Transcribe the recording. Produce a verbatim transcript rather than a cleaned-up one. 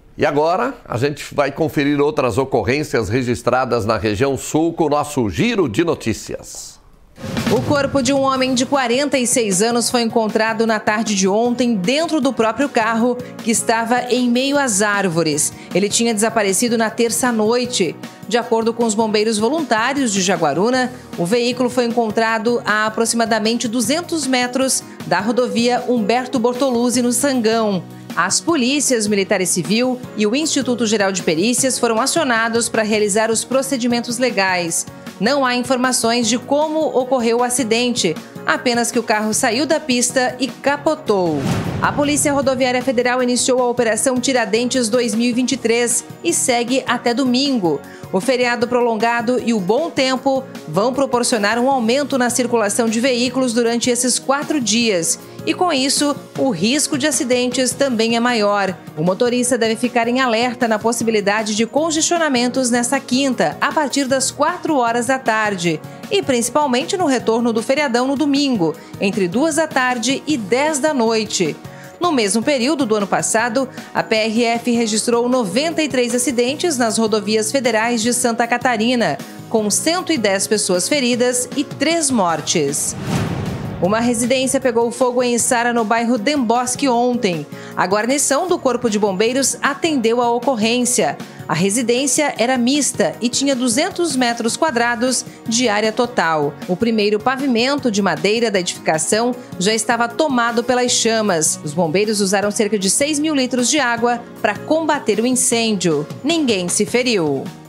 E agora a gente vai conferir outras ocorrências registradas na região sul com o nosso Giro de Notícias. O corpo de um homem de quarenta e seis anos foi encontrado na tarde de ontem dentro do próprio carro que estava em meio às árvores. Ele tinha desaparecido na terça-noite. De acordo com os bombeiros voluntários de Jaguaruna, o veículo foi encontrado a aproximadamente duzentos metros da rodovia Humberto Bortoluzzi, no Sangão. As polícias Militar e Civil e o Instituto Geral de Perícias foram acionados para realizar os procedimentos legais. Não há informações de como ocorreu o acidente, apenas que o carro saiu da pista e capotou. A Polícia Rodoviária Federal iniciou a Operação Tiradentes dois mil e vinte e três e segue até domingo. O feriado prolongado e o bom tempo vão proporcionar um aumento na circulação de veículos durante esses quatro dias. E com isso, o risco de acidentes também é maior. O motorista deve ficar em alerta na possibilidade de congestionamentos nesta quinta, a partir das quatro horas da tarde. E principalmente no retorno do feriadão no domingo, entre duas da tarde e dez da noite. No mesmo período do ano passado, a P R F registrou noventa e três acidentes nas rodovias federais de Santa Catarina, com cento e dez pessoas feridas e três mortes. Uma residência pegou fogo em Içara, no bairro Dembosque, ontem. A guarnição do Corpo de Bombeiros atendeu a ocorrência. A residência era mista e tinha duzentos metros quadrados de área total. O primeiro pavimento de madeira da edificação já estava tomado pelas chamas. Os bombeiros usaram cerca de seis mil litros de água para combater o incêndio. Ninguém se feriu.